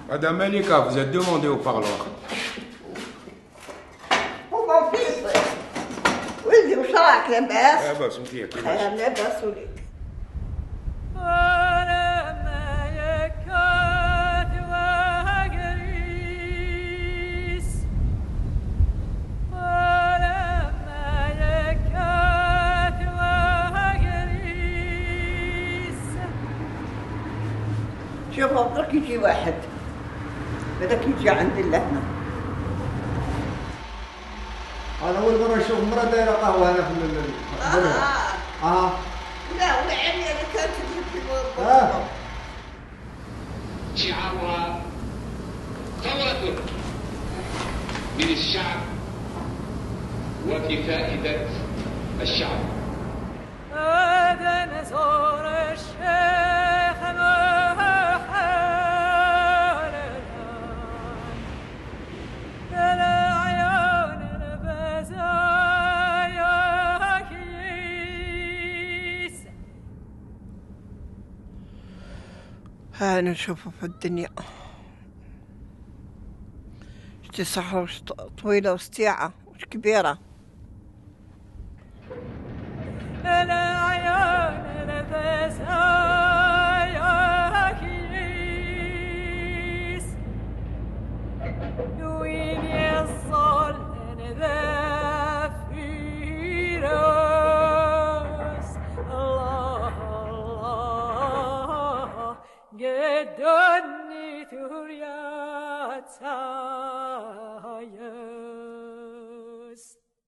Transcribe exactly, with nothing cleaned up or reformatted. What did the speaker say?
Madame Malika, vous êtes demandée au parloir. Pour mon fils. ولدي وش راك لاباس؟ لاباس وفيها كيفاش؟ خير لاباس وليدي. شوف درك يجي واحد هذاك يجي عندي لهنا. انا اول مره نشوف مرة دايره قهوه هنا في الدنيا. اه اه لا والعمية اللي كانت تجيب في اه شعارها ثورة من الشعب وبفائدة الشعب. هذا نزور الشيخ محال العيون البزايا كيس. ها نشوفه في الدنيا شتي صحراء وش طويلة وسطيعة وش كبيرة. لا